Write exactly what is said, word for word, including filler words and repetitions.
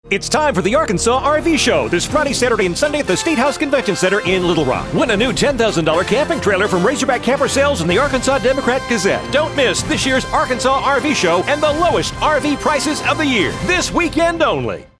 It's time for the Arkansas R V Show this Friday, Saturday, and Sunday at the State House Convention Center in Little Rock. Win a new ten thousand dollar camping trailer from Razorback Camper Sales and the Arkansas Democrat Gazette. Don't miss this year's Arkansas R V Show and the lowest R V prices of the year, this weekend only.